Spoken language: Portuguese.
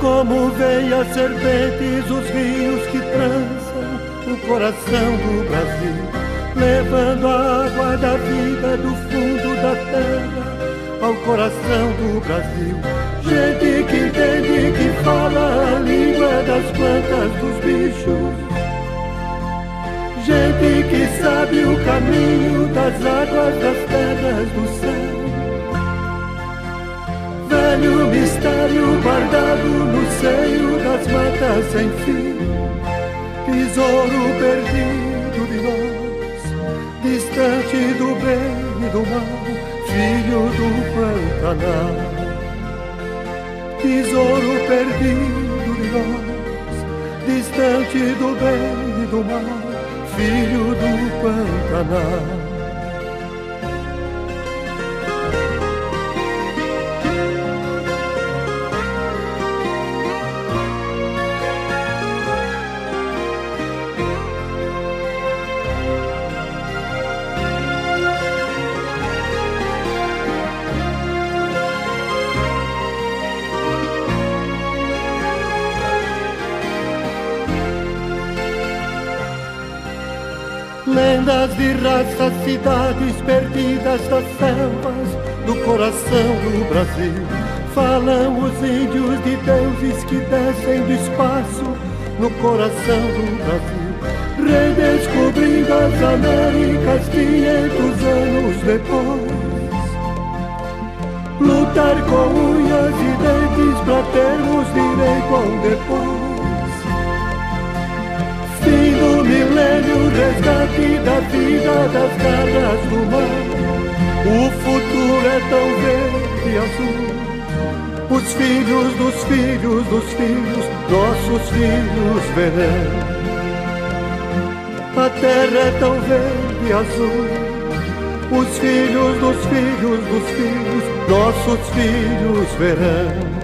como veias serpentes os rios que trançam o coração do Brasil, levando a água da vida do fundo da terra ao coração do Brasil. Gente que entende, que fala a língua das plantas, dos bichos. Gente que sabe o caminho das águas, das terras, do céu. Velho mistério guardado no seio das matas sem fim, tesouro perdido de nós, distante do bem e do mal, filho do Pantanal. Tesouro perdido de nós, distante do bem e do mal, filho do Pantanal. Lendas de raças, cidades perdidas das selvas do coração do Brasil. Falam os índios de deuses que descem do espaço no coração do Brasil, redescobrindo as Américas 500 anos depois. Lutar com unhas e dentes pra termos direito ao depois. Fim do milênio, resgate da vida das garras do mar. O futuro é tão verde e azul. Os filhos dos filhos dos filhos, nossos filhos verão. A terra é tão verde e azul. Os filhos dos filhos dos filhos, nossos filhos verão.